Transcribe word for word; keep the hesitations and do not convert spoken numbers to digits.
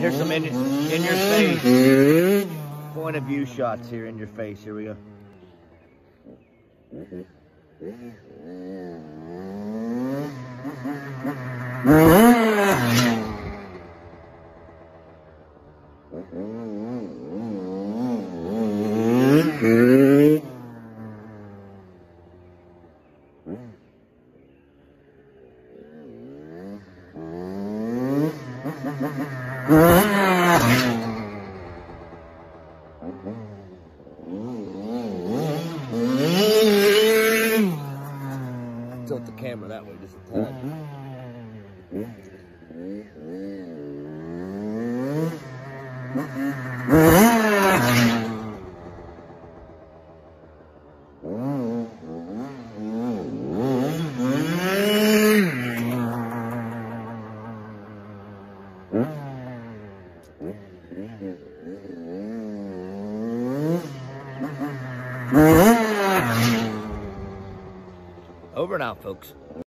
Here's some in, in your face. Point of view shots here in your face. Here we go. Tilt the camera that way just a tad. Over and out, folks.